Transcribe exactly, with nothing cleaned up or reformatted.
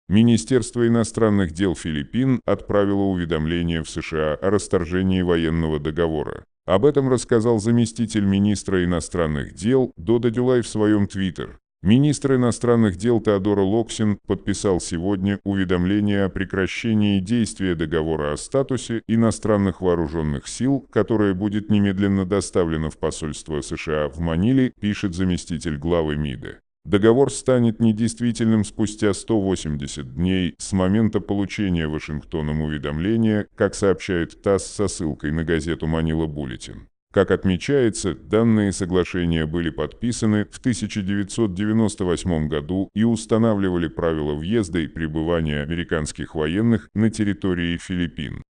Министерство иностранных дел Филиппин отправило уведомление в США о расторжении военного договора. Об этом рассказал заместитель министра иностранных дел Дода Дюлай в своем твиттер. Министр иностранных дел Теодоро Локсин подписал сегодня уведомление о прекращении действия договора о статусе иностранных вооруженных сил, которое будет немедленно доставлено в посольство США в Маниле, пишет заместитель главы МИДа. Договор станет недействительным спустя сто восемьдесят дней с момента получения Вашингтоном уведомления, как сообщает ТАСС со ссылкой на газету «Манила Буллетин». Как отмечается, данные соглашения были подписаны в тысяча девятьсот девяносто восьмом году и устанавливали правила въезда и пребывания американских военных на территории Филиппин.